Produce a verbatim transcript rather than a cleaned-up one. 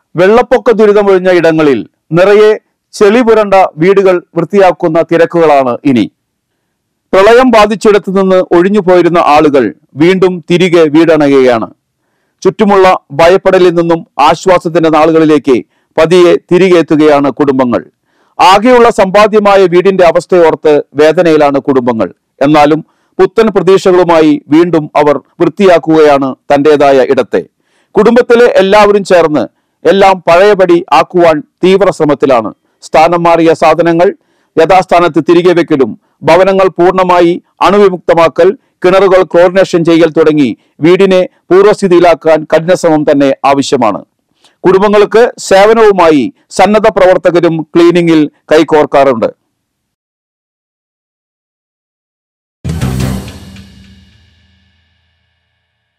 വെള്ളപ്പൊക്ക ദുരിതമൊഴിഞ്ഞ ഇടങ്ങളിൽ നിറയെ ചെളി പുരണ്ട വീടുകൾ വൃത്തിയാക്കുന്ന തിരക്കുകളാണ് ഇനി. പ്രളയം ബാധിച്ചിടത്തു നിന്ന് ഒഴിഞ്ഞു പോയിരുന്ന ആളുകൾ വീണ്ടും തിരികെ വീടണയുകയാണ്. ചുറ്റുമുള്ള ഭയപ്പെടലിൽ നിന്നും ആശ്വാസത്തിന്റെ നാളുകളിലേക്ക് പതിയെ തിരികെ എത്തുകയാണ് കുടുംബങ്ങൾ. ആകെയുള്ള സമ്പാദ്യമായ വീടിന്റെ അവസ്ഥയോർത്ത് വേദനയിലാണ് കുടുംബങ്ങൾ. എന്നാലും പുത്തൻ പ്രതീക്ഷകളുമായി വീണ്ടും അവർ വൃത്തിയാക്കുകയാണ് തന്റേതായ ഇടത്തെ. കുടുംബത്തിലെ എല്ലാവരും ചേർന്ന് എല്ലാം പഴയപടി ആക്കുവാൻ തീവ്ര ശ്രമത്തിലാണ്. സ്ഥാനം മാറിയ സാധനങ്ങൾ യഥാസ്ഥാനത്ത് തിരികെ വെക്കലും, ഭവനങ്ങൾ പൂർണ്ണമായി അണുവിമുക്തമാക്കൽ, കിണറുകൾ ക്ലോറിനേഷൻ ചെയ്യൽ തുടങ്ങി വീടിനെ പൂർവ്വസ്ഥിതിയിലാക്കാൻ കഠിനശ്രമം തന്നെ ആവശ്യമാണ്. കുടുംബങ്ങൾക്ക് സേവനവുമായി സന്നദ്ധ പ്രവർത്തകരും ക്ലീനിങ്ങിൽ കൈകോർക്കാറുണ്ട്.